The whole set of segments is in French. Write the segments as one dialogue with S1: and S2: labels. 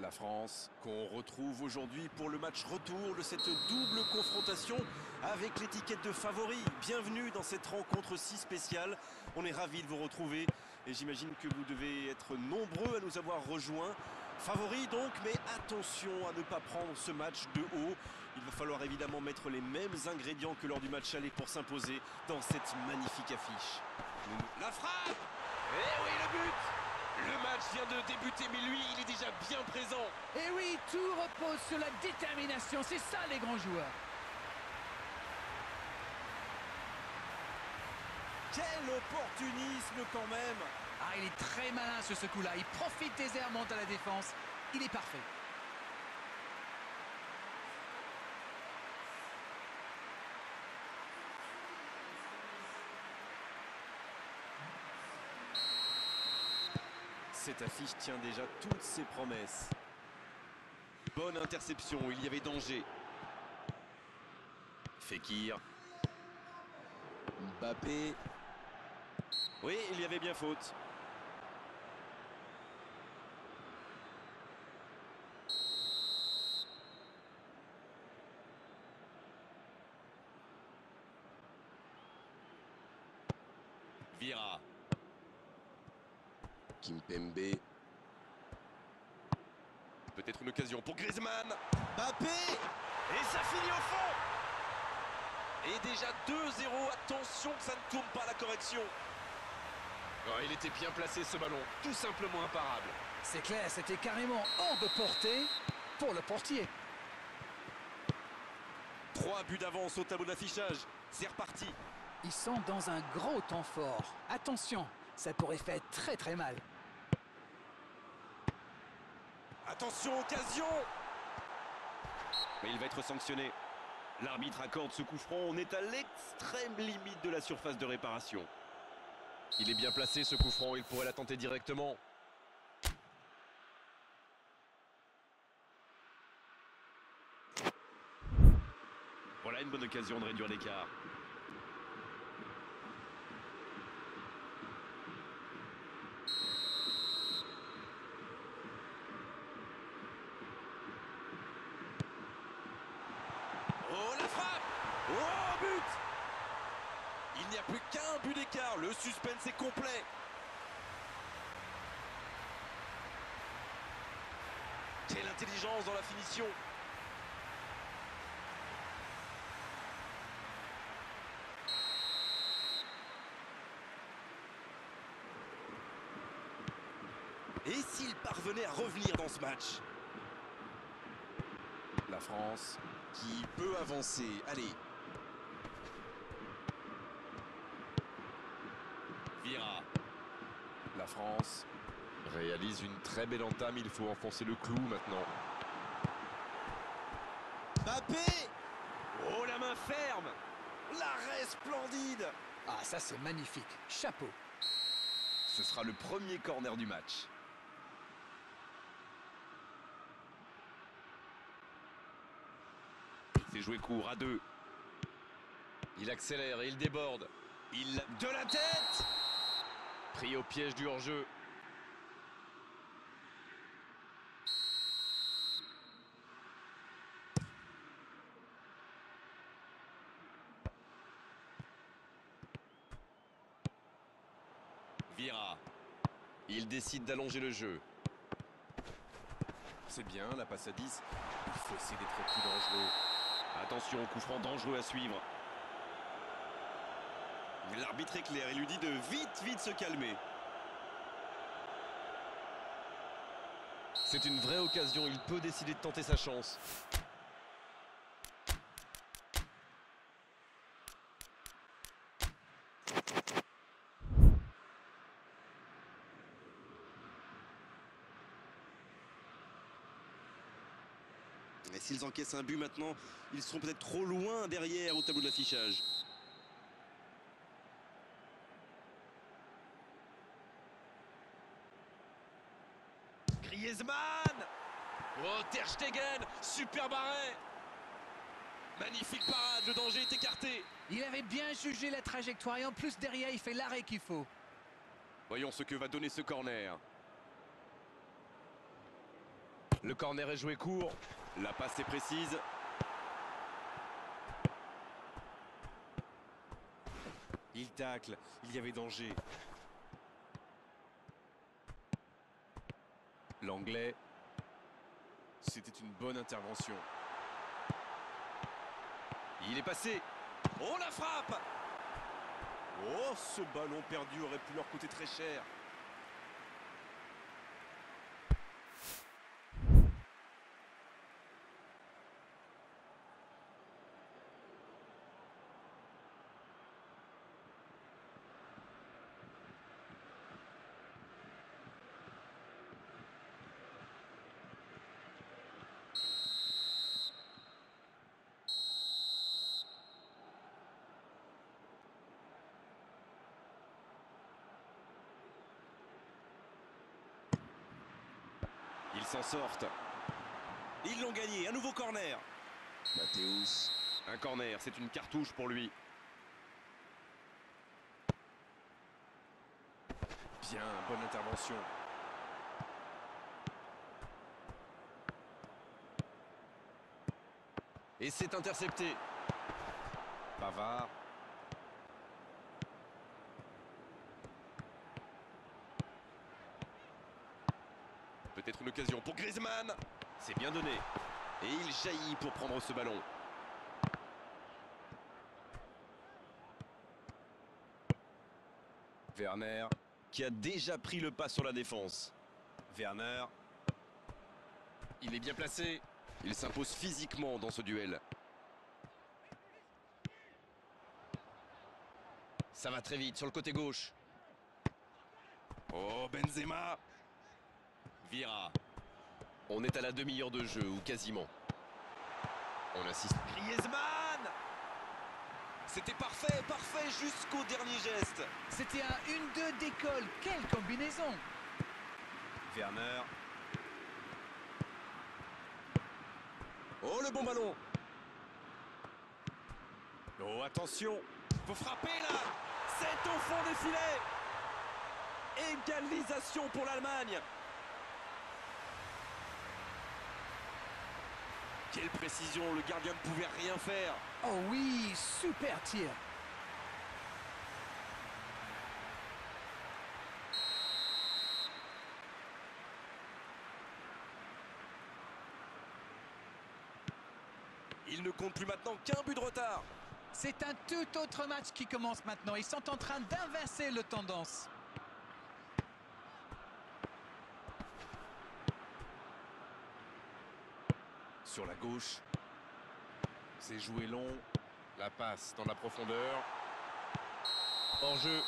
S1: La France qu'on retrouve aujourd'hui pour le match retour de cette double confrontation avec l'étiquette de favori. Bienvenue dans cette rencontre si spéciale. On est ravis de vous retrouver et j'imagine que vous devez être nombreux à nous avoir rejoints. Favori donc, mais attention à ne pas prendre ce match de haut. Il va falloir évidemment mettre les mêmes ingrédients que lors du match aller pour s'imposer dans cette magnifique affiche. La frappe! Eh oui, le but! Le match vient de débuter, mais lui, il est déjà bien présent.
S2: Et oui, tout repose sur la détermination. C'est ça, les grands joueurs.
S1: Quel opportunisme quand même!
S2: Ah, il est très malin sur ce coup-là. Il profite des airs, monte à la défense. Il est parfait.
S1: Cette affiche tient déjà toutes ses promesses. Bonne interception, il y avait danger. Fekir. Mbappé. Oui, il y avait bien faute. Vira. Kimpembe. Peut-être une occasion pour Griezmann. Mbappé. Et ça finit au fond. Et déjà 2-0. Attention que ça ne tourne pas la correction. Oh, il était bien placé ce ballon. Tout simplement imparable.
S2: C'est clair, c'était carrément hors de portée pour le portier.
S1: 3 buts d'avance au tableau d'affichage. C'est reparti.
S2: Ils sont dans un gros temps fort. Attention, ça pourrait faire très très mal.
S1: Attention, occasion. Mais il va être sanctionné. L'arbitre accorde ce coup franc. On est à l'extrême limite de la surface de réparation. Il est bien placé ce coup franc. Il pourrait la tenter directement. Voilà une bonne occasion de réduire l'écart. Oh, la frappe! Oh, but! Il n'y a plus qu'un but d'écart. Le suspense est complet. Quelle intelligence dans la finition. Et s'il parvenait à revenir dans ce match? La France qui peut avancer. Allez. Vira. La France réalise une très belle entame. Il faut enfoncer le clou maintenant. Mbappé. Oh, la main ferme. L'arrêt splendide.
S2: Ah, ça c'est magnifique. Chapeau.
S1: Ce sera le premier corner du match. C'est joué court à 2. Il accélère et il déborde. Il de la tête. Pris au piège du hors-jeu. Vira. Il décide d'allonger le jeu. C'est bien, la passe à 10. Il faut essayer d'être plus dangereux. Attention, coup franc dangereux à suivre. L'arbitre est clair, il lui dit de vite se calmer. C'est une vraie occasion, il peut décider de tenter sa chance. Et s'ils encaissent un but maintenant, ils seront peut-être trop loin derrière au tableau de l'affichage. Griezmann! Oh, Ter Stegen! Superbe arrêt! Magnifique parade, le danger est écarté.
S2: Il avait bien jugé la trajectoire et en plus derrière, il fait l'arrêt qu'il faut.
S1: Voyons ce que va donner ce corner. Le corner est joué court. La passe est précise. Il tacle. Il y avait danger. L'Anglais. C'était une bonne intervention. Il est passé. Oh, la frappe! Oh, ce ballon perdu aurait pu leur coûter très cher. Ils s'en sortent. Ils l'ont gagné. Un nouveau corner. Mathéus. Un corner, c'est une cartouche pour lui. Bien, bonne intervention. Et c'est intercepté. Pavard. Peut-être une occasion pour Griezmann. C'est bien donné. Et il jaillit pour prendre ce ballon. Werner, qui a déjà pris le pas sur la défense. Werner. Il est bien placé. Il s'impose physiquement dans ce duel. Ça va très vite sur le côté gauche. Oh, Benzema. Vira. On est à la demi-heure de jeu, ou quasiment. On insiste. Griezmann! C'était parfait, parfait jusqu'au dernier geste.
S2: C'était un 1-2 d'école. Quelle combinaison!
S1: Werner. Oh, le bon ballon! Oh, attention! Faut frapper là! C'est au fond des filets! Égalisation pour l'Allemagne! Quelle précision, le gardien ne pouvait rien faire.
S2: Oh oui, super tir.
S1: Il ne compte plus maintenant qu'un but de retard.
S2: C'est un tout autre match qui commence maintenant. Ils sont en train d'inverser le tendance.
S1: Sur la gauche. C'est joué long. La passe dans la profondeur. Hors jeu.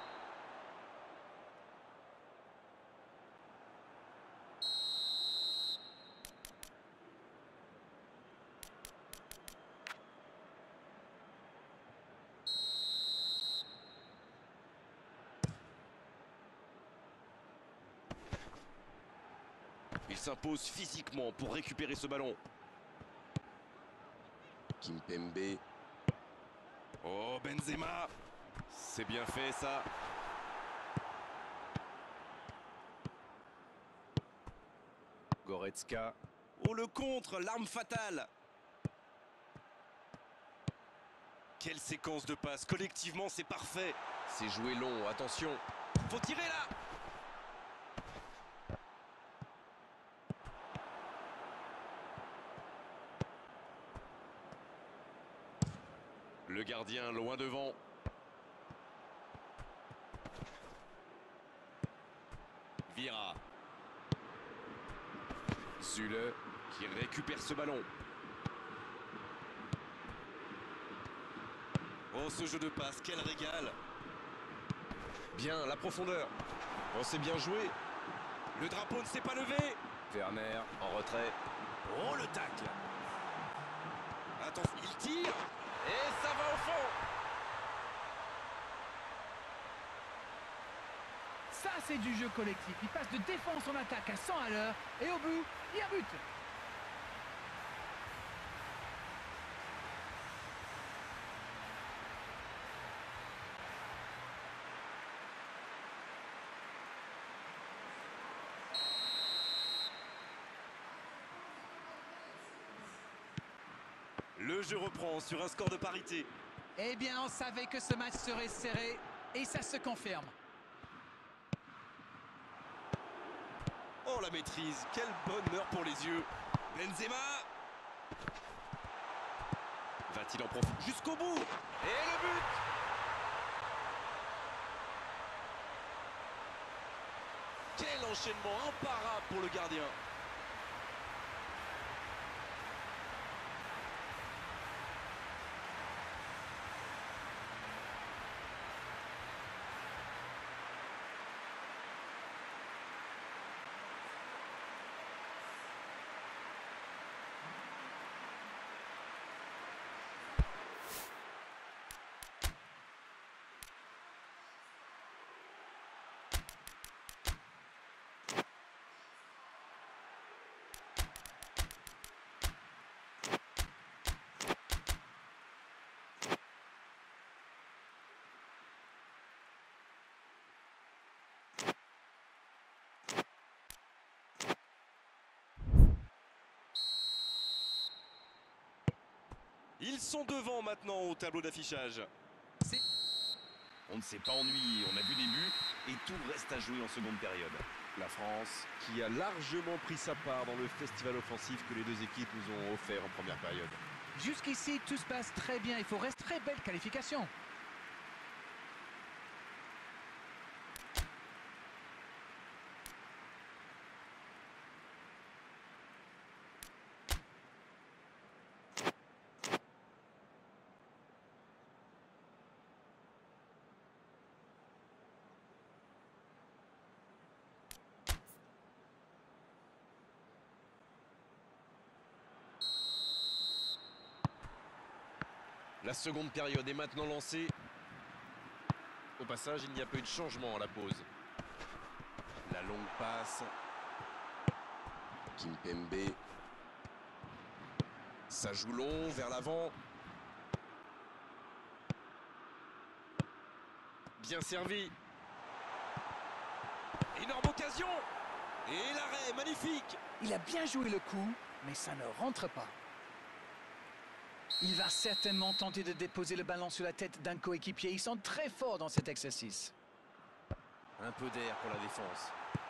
S1: Il s'impose physiquement pour récupérer ce ballon. Kimpembe. Oh, Benzema. C'est bien fait, ça. Goretzka. Oh, le contre, l'arme fatale. Quelle séquence de passes. Collectivement, c'est parfait. C'est joué long, attention. Faut tirer là. Le gardien loin devant. Vira. Zule qui récupère ce ballon. Oh, ce jeu de passe, quel régal. Bien, la profondeur. Oh, c'est bien joué. Le drapeau ne s'est pas levé. Werner en retrait. Oh, le tacle. Attention, il tire. Et ça va au fond.
S2: Ça, c'est du jeu collectif. Il passe de défense en attaque à 100 à l'heure. Et au bout, il y a but.
S1: Le jeu reprend sur un score de parité.
S2: Eh bien, on savait que ce match serait serré et ça se confirme.
S1: Oh, la maîtrise, quel bonheur pour les yeux. Benzema va-t-il en profiter jusqu'au bout? Et le but! Quel enchaînement imparable pour le gardien. Ils sont devant maintenant au tableau d'affichage.
S3: On ne s'est pas ennuyé, on a vu des buts et tout reste à jouer en seconde période.
S1: La France qui a largement pris sa part dans le festival offensif que les deux équipes nous ont offert en première période.
S2: Jusqu'ici, tout se passe très bien. Il faut rester très belle qualification.
S1: La seconde période est maintenant lancée. Au passage, il n'y a pas eu de changement à la pause. La longue passe. Kimpembe. Ça joue long vers l'avant. Bien servi. Énorme occasion. Et l'arrêt, magnifique.
S2: Il a bien joué le coup, mais ça ne rentre pas. Il va certainement tenter de déposer le ballon sur la tête d'un coéquipier. Ils sont très forts dans cet exercice.
S1: Un peu d'air pour la défense.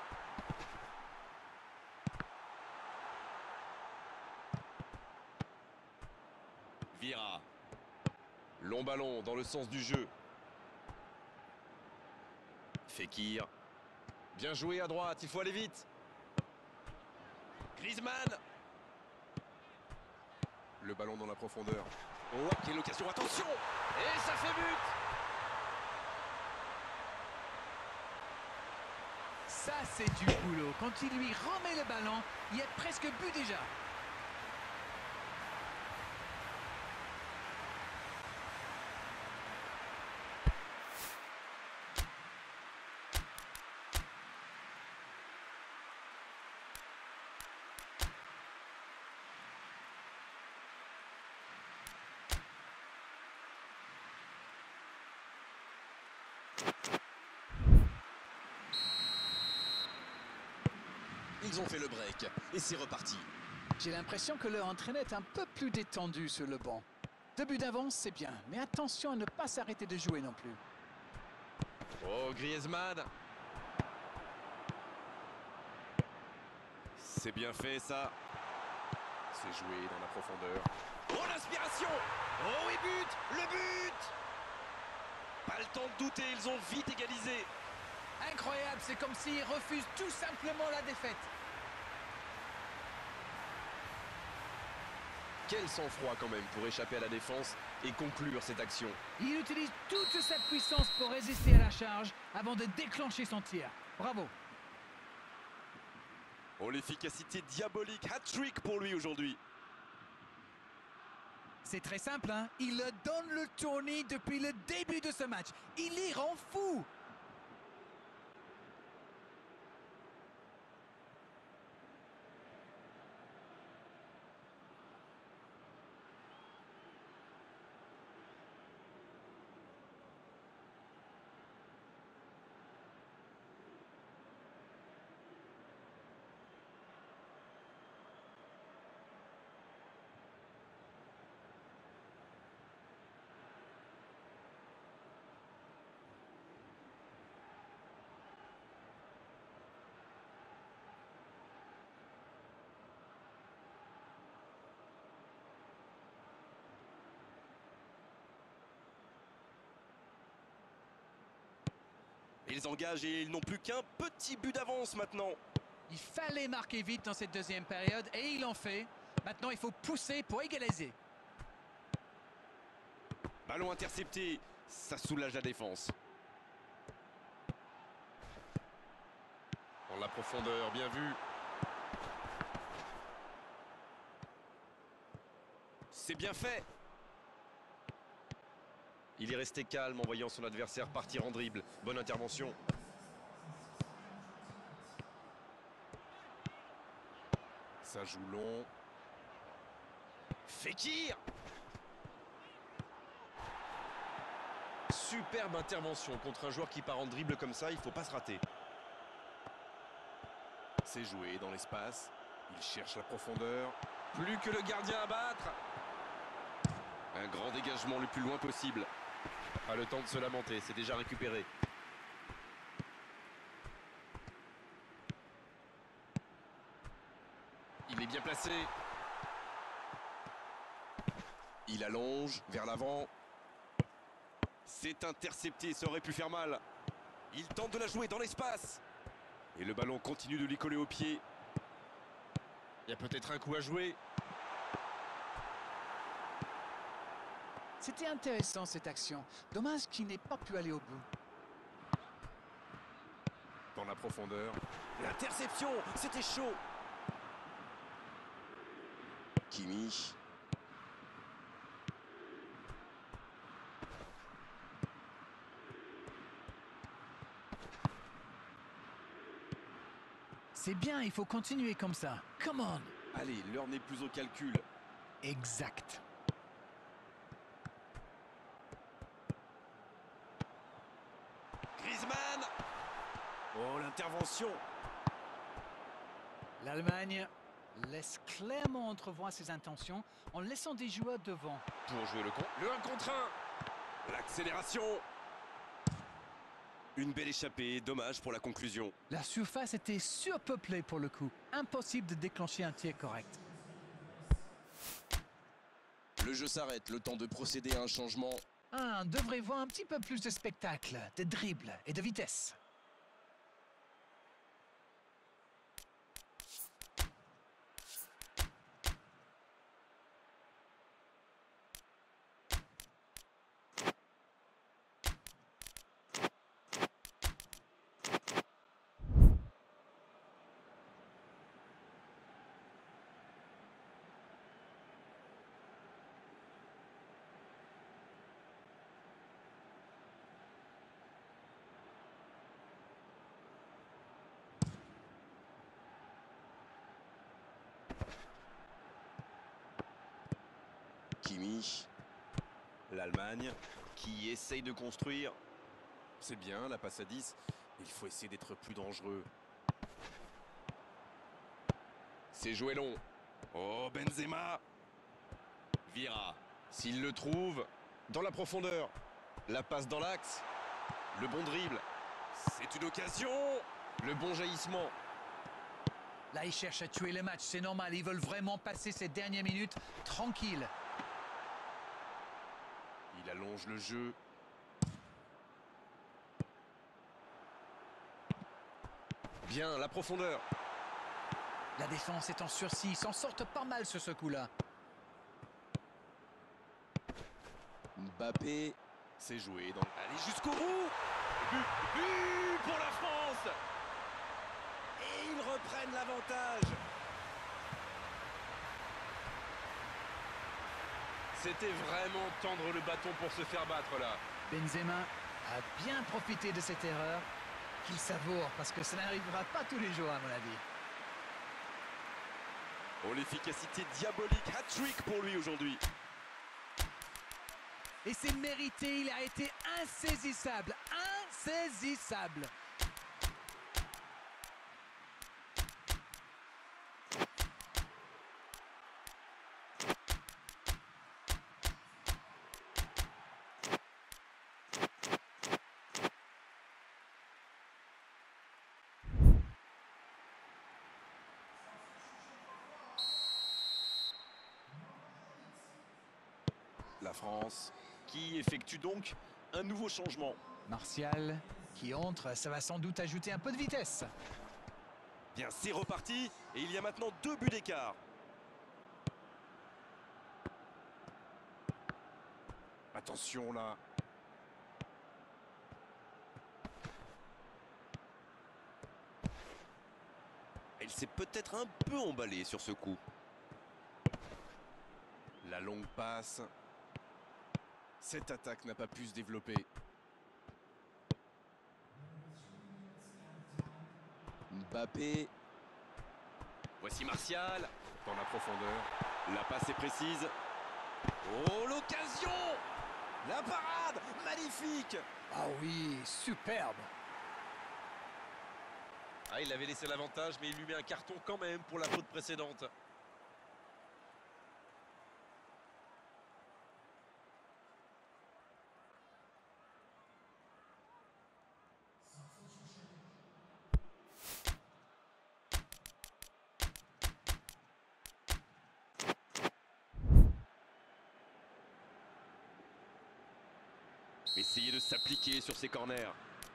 S1: Vira. Long ballon dans le sens du jeu. Fekir. Bien joué à droite, il faut aller vite. Griezmann. Le ballon dans la profondeur. Oh, quelle occasion, attention! Et ça fait but!
S2: Ça, c'est du boulot. Quand il lui remet le ballon, il y a presque but déjà.
S1: Ils ont fait le break et c'est reparti.
S2: J'ai l'impression que leur entraîneur est un peu plus détendu sur le banc. 2 buts d'avance, c'est bien, mais attention à ne pas s'arrêter de jouer non plus.
S1: Oh, Griezmann. C'est bien fait, ça. C'est joué dans la profondeur. Oh, l'inspiration! Oh, et but! Le but! Pas le temps de douter, ils ont vite égalisé.
S2: Incroyable, c'est comme s'ils refusent tout simplement la défaite.
S1: Quel sang-froid quand même pour échapper à la défense et conclure cette action.
S2: Il utilise toute sa puissance pour résister à la charge avant de déclencher son tir. Bravo.
S1: Oh, l'efficacité diabolique, hat-trick pour lui aujourd'hui.
S2: C'est très simple, hein. Il donne le tournis depuis le début de ce match. Il les rend fous.
S1: Ils engagent et ils n'ont plus qu'un petit but d'avance maintenant.
S2: Il fallait marquer vite dans cette deuxième période et il en fait. Maintenant, il faut pousser pour égaliser.
S1: Ballon intercepté, ça soulage la défense. Dans la profondeur, bien vu. C'est bien fait. Il est resté calme en voyant son adversaire partir en dribble. Bonne intervention. Ça joue long. Fekir. Superbe intervention contre un joueur qui part en dribble comme ça, il ne faut pas se rater. C'est joué dans l'espace. Il cherche la profondeur. Plus que le gardien à battre. Un grand dégagement le plus loin possible. Pas le temps de se lamenter, c'est déjà récupéré. Il est bien placé. Il allonge vers l'avant. C'est intercepté, ça aurait pu faire mal. Il tente de la jouer dans l'espace. Et le ballon continue de lui coller au pied. Il y a peut-être un coup à jouer.
S2: C'était intéressant cette action. Dommage qu'il n'ait pas pu aller au bout.
S1: Dans la profondeur. L'interception, c'était chaud. Kimi.
S2: C'est bien, il faut continuer comme ça. Come on.
S1: Allez, l'heure n'est plus au calcul.
S2: Exact.
S1: Griezmann. Oh, l'intervention.
S2: L'Allemagne laisse clairement entrevoir ses intentions en laissant des joueurs devant.
S1: Pour jouer le 1 contre 1. L'accélération. Une belle échappée, dommage pour la conclusion.
S2: La surface était surpeuplée pour le coup. Impossible de déclencher un tir correct.
S1: Le jeu s'arrête, le temps de procéder à un changement.
S2: On devrait voir un petit peu plus de spectacle, de dribble et de vitesse.
S1: Kimi. L'Allemagne qui essaye de construire. C'est bien, la passe à 10. Il faut essayer d'être plus dangereux. C'est joué long. Oh, Benzema. Vira. S'il le trouve, dans la profondeur. La passe dans l'axe. Le bon dribble. C'est une occasion. Le bon jaillissement.
S2: Là, ils cherchent à tuer le match, c'est normal. Ils veulent vraiment passer ces dernières minutes tranquilles.
S1: Il allonge le jeu. Bien, la profondeur.
S2: La défense est en sursis, ils s'en sortent pas mal sur ce coup-là.
S1: Mbappé. C'est joué dans... Allez, jusqu'au bout. But pour la France. Et ils reprennent l'avantage. C'était vraiment tendre le bâton pour se faire battre là.
S2: Benzema a bien profité de cette erreur qu'il savoure parce que ça n'arrivera pas tous les jours à mon avis.
S1: Oh, l'efficacité diabolique, hat-trick pour lui aujourd'hui.
S2: Et c'est mérité, il a été insaisissable, insaisissable.
S1: La France qui effectue donc un nouveau changement.
S2: Martial qui entre, ça va sans doute ajouter un peu de vitesse.
S1: Bien, c'est reparti. Et il y a maintenant 2 buts d'écart. Attention là. Elle s'est peut-être un peu emballée sur ce coup. La longue passe. Cette attaque n'a pas pu se développer. Mbappé. Voici Martial. Dans la profondeur. La passe est précise. Oh, l'occasion! La parade! Magnifique!
S2: Ah oui, superbe.
S1: Ah, il avait laissé l'avantage, mais il lui met un carton quand même pour la faute précédente. Essayez de s'appliquer sur ces corners.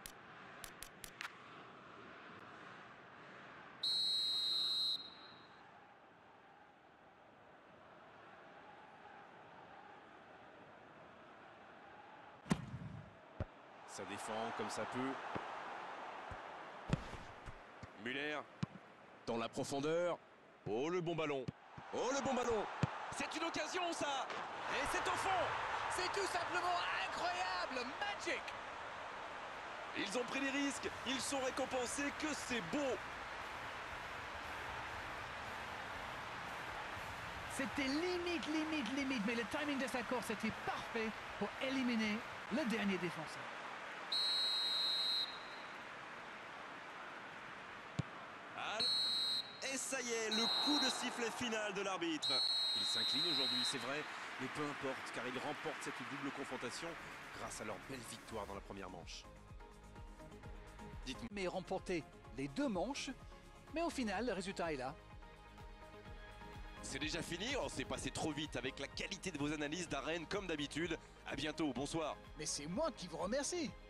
S1: Ça défend comme ça peut. Müller. Dans la profondeur. Oh, le bon ballon. Oh, le bon ballon. C'est une occasion, ça. Et c'est au fond.
S2: C'est tout simplement incroyable, magic.
S1: Ils ont pris des risques. Ils sont récompensés. Que c'est beau.
S2: C'était limite, mais le timing de sa course était parfait pour éliminer le dernier défenseur.
S1: Et ça y est, le coup de sifflet final de l'arbitre. Il s'incline aujourd'hui, c'est vrai, mais peu importe, car ils remportent cette double confrontation grâce à leur belle victoire dans la première manche. Dites-moi.
S2: Mais remporté les 2 manches, mais au final, le résultat est là.
S1: C'est déjà fini, on s'est passé trop vite avec la qualité de vos analyses d'arène comme d'habitude. À bientôt, bonsoir.
S2: Mais c'est moi qui vous remercie.